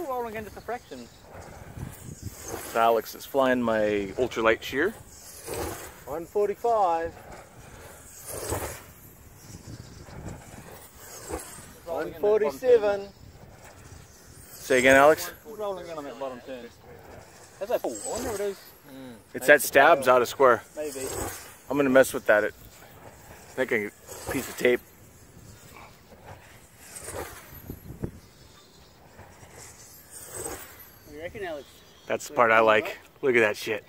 rolling into the fraction. Alex is flying my ultralight shear. 145. 147. Say again, Alex? Rolling in on that bottom turn. Is that full? I wonder what it is. It's that stabs out of square. Maybe. I'm gonna mess with that. I think a piece of tape. What do you reckon, Alex? That's the part I like. Look at that shit.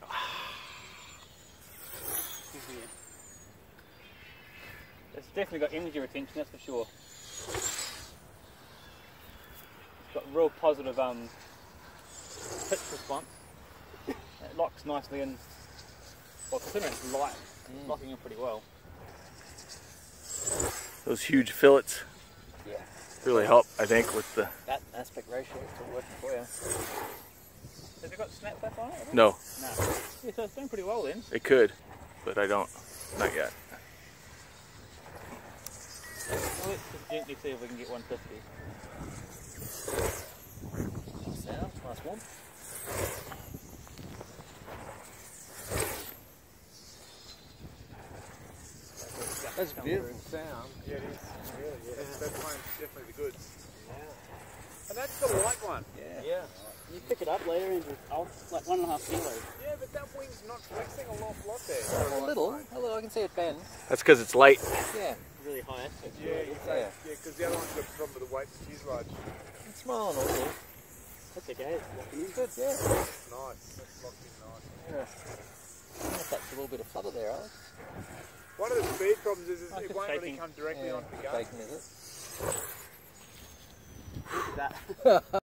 It's definitely got energy retention, that's for sure. It's got real positive pitch response. It locks nicely in. Well, considering it's light, it's locking in pretty well. Those huge fillets Yeah. really help, I think, with the... That aspect ratio is still working for you. Has it got snap flap on it? No, No. Yeah, so it's doing pretty well then. it could, but I don't. Not yet. Well, let's just gently see if we can get 150. Nice sound, nice one. That's a beautiful sound. Yeah, it is. Really, yeah. That one's definitely the goods. Yeah. And that's the light one. Yeah. You pick it up later and like 1.5 kilos. Yeah, but that wing's not flexing a lot there. A little, I can see it bend. That's because it's light. Yeah. Really high aspect. Yeah, Yeah. because the other one's got a problem with the weight of the fuselage. It's smiling also. That's okay. It's locking in. Good, yeah. Nice. That's locked in nice. Yeah. I wonder if that's a little bit of flutter there, Alex. One of the speed problems is Oh, it it's won't really shaking. come directly onto the gun. Bacon, is it? Look at that.